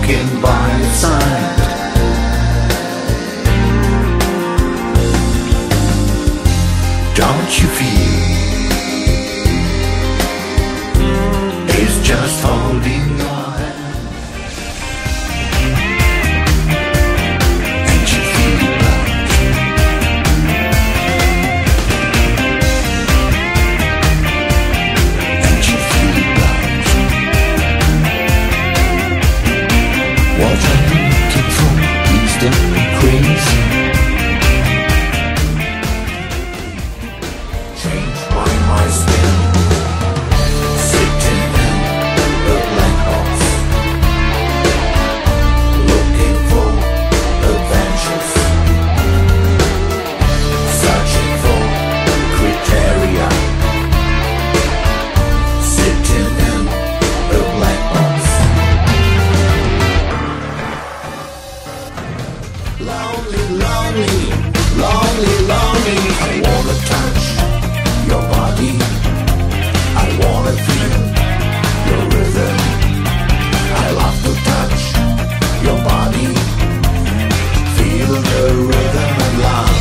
walking by your side. Don't you feel it's just holding your hand? And you feel loved. And you feel loved. What are you looking for? Please don't be crazy. Change my spin, sitting in the black box, looking for adventures, searching for criteria, sitting in the black box. Lonely, lonely, lonely, lonely. I wanna touch your body, I wanna feel your rhythm. I love to touch your body, feel the rhythm and love.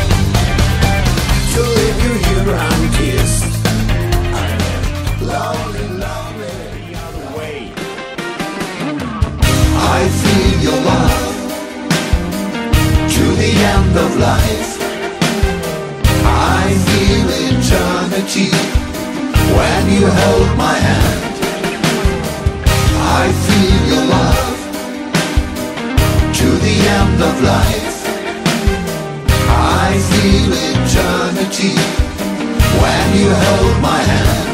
To leave you here unkissed, I'm lonely, lonely the other way. I feel your love to the end of life. I feel eternity when you hold my hand. I feel your love to the end of life. I feel eternity when you hold my hand.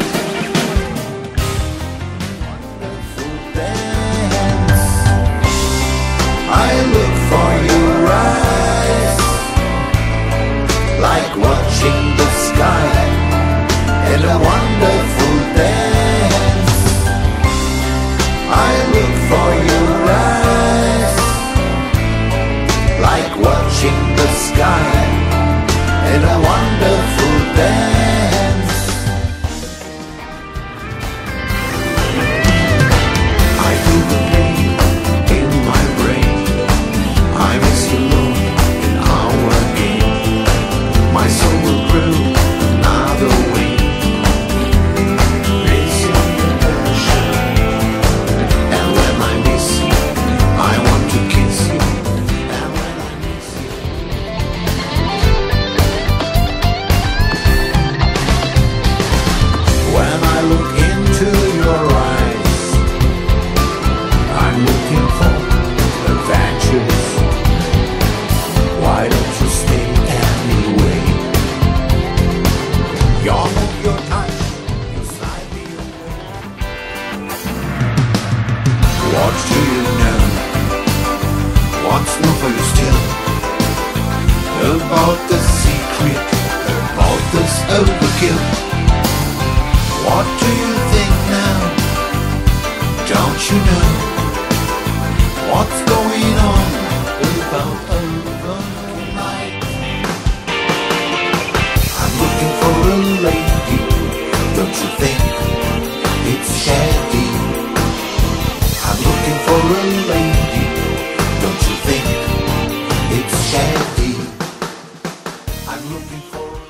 Wonderful dance. I look for your eyes, like watching the sky in a wonderful dance. I look for your eyes, like watching the sky in a wonderful dance. I feel the pain in my brain. I miss you alone in our game. My soul will grow another way. Missing the passion. And when I miss you, I want to kiss you. And when I miss you, when I look into your eyes, I'm looking for adventures. Why don't you stay anyway? Your move, your touch, you slide me away. What do you know? What's new for you still? About the secret, about this overkill. What do you think now? Don't you know what's going on about overnight? I'm looking for a lady, don't you think it's shady? I'm looking for a lady, don't you think it's shady? I'm looking for